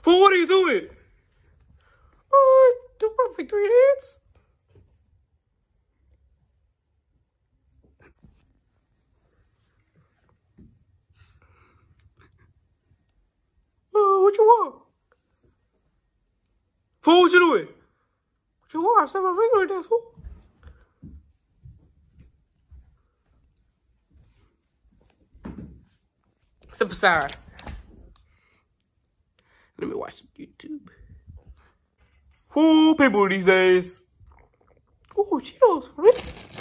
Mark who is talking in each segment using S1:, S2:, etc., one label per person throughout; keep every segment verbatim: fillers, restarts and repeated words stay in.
S1: Fool, what are you doing? Oh, do my victory dance. Oh, what you want? Fool, what you doing? What you want? I said my victory dance, fool. Step aside. Let me watch some YouTube. Fool people these days. Oh, Cheetos, really?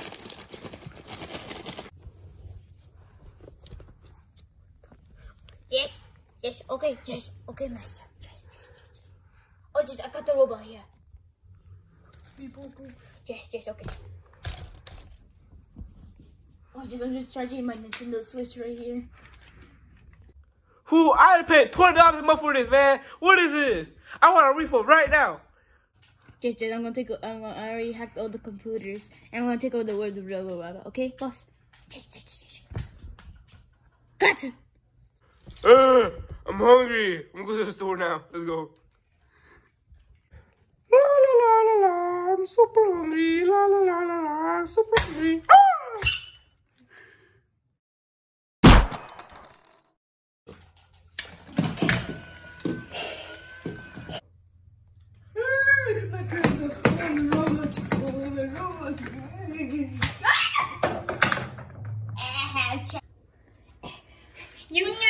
S2: Yes, yes, okay, yes, okay, master. Yes, yes, yes. Oh, just I got the robot here. Yes, yes, okay. Oh, just I'm just charging my Nintendo Switch right here.
S1: Fool, I had to pay twenty dollars a month for this, man. What is this? I want a refund right now.
S2: Just, just I'm gonna take. I'm gonna, I already hacked all the computers, and I'm gonna take over the world of Robo Robot. Okay, boss. Just, just, just. Gotcha.
S1: Uh, I'm hungry. I'm going to the store now. Let's go. La la la la la. I'm super hungry. La la la la la. I'm super hungry. Ah!
S2: You